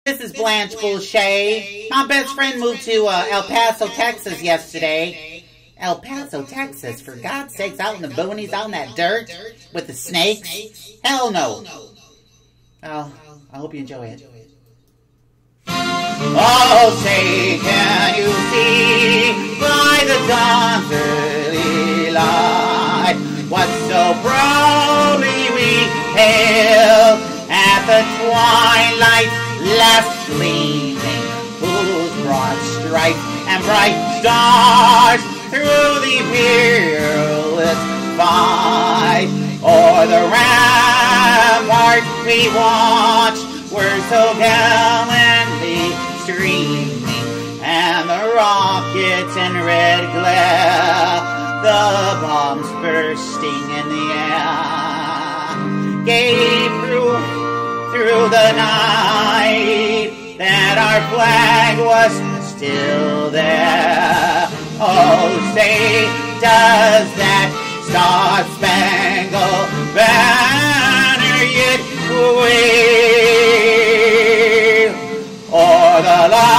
This is Blanche Boucher. My best friend moved to El Paso, Texas yesterday. El Paso, Texas, for God's sakes, out in the boonies, out in that dirt with the snakes. Hell no. Oh, I hope you enjoy it. Oh, say, can you see by the dawn's early light what so proudly we hailed at the twilight's last gleaming, whose broad stripes and bright stars through the peerless fight o'er the rampart we watched were so gallantly streaming, and the rockets in red glare, the bombs bursting in the air, gave proof through the night that our flag was still there. Oh, say, does that star-spangled banner yet wave o'er the line?